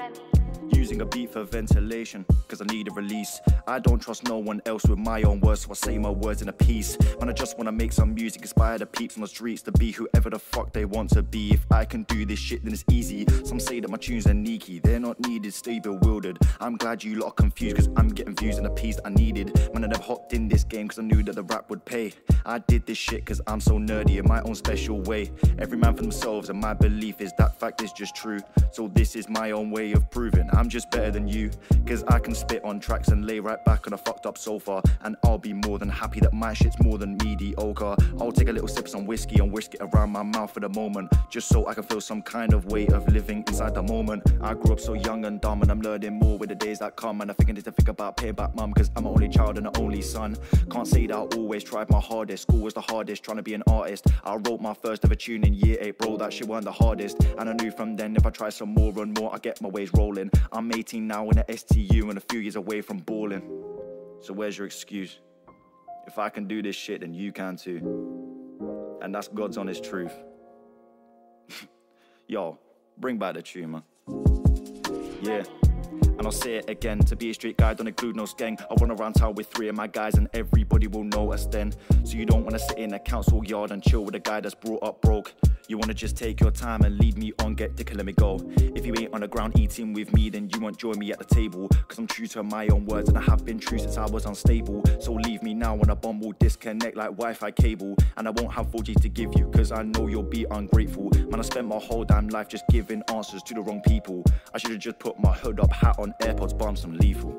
Using a beat for ventilation, cause I need a release. I don't trust no one else with my own words, so I say my words in a piece. Man, I just wanna make some music, inspire the peeps on the streets to be whoever the fuck they want to be. If I can do this shit, then it's easy. Some say that my tunes are sneaky, they're not needed, stay bewildered. I'm glad you lot are confused, cause I'm getting views in a piece that I needed. Man, I never hopped in this game cause I knew that the rap would pay. I did this shit cause I'm so nerdy in my own special way. Every man for themselves, and my belief is that fact is just true. So this is my own way of proving I'm just better than you, cause I can spit on tracks and lay right back on a fucked up sofa, and I'll be more than happy that my shit's more than mediocre. I'll take a little sip of some whiskey and whisk it around my mouth for the moment, just so I can feel some kind of way of living inside the moment. I grew up so young and dumb, and I'm learning more with the days that come, and I think I need to think about paying back mum, cause I'm an only child and an only son. Can't say that I always tried my hardest, school was the hardest, trying to be an artist. I wrote my first ever tune in year 8, bro, that shit weren't the hardest, and I knew from then if I try some more and more I get my ways rolling. I'm 18 now in a STU and a few years away from balling. So where's your excuse? If I can do this shit, then you can too. And that's God's honest truth. Yo, bring back the tune, man. Yeah. And I'll say it again, to be a street guy don't include no skeng. I run around town with 3 of my guys and everybody will know us then. So you don't wanna sit in a council yard and chill with a guy that's brought up broke. You wanna just take your time and lead me on, get dick and let me go. If you ain't on the ground eating with me, then you won't join me at the table, cause I'm true to my own words and I have been true since I was unstable. So leave me now when a bomb will disconnect like Wi-Fi cable, and I won't have 4G to give you, cause I know you'll be ungrateful. Man, I spent my whole damn life just giving answers to the wrong people. I should've just put my hood up, hat on, AirPods, bump some lethal.